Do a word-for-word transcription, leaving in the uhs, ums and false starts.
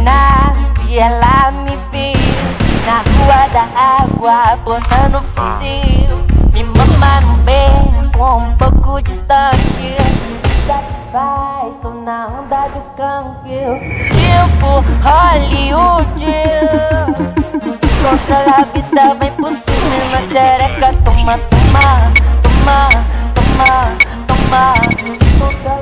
e ela me viu na rua da água, botando fuzil. Me mama no beco, um pouco distante. Satisfaz, tô na onda do câmbio. Tipo Hollywood, controla a vida, vem por cima na xereca. Toma, toma, toma, toma, toma.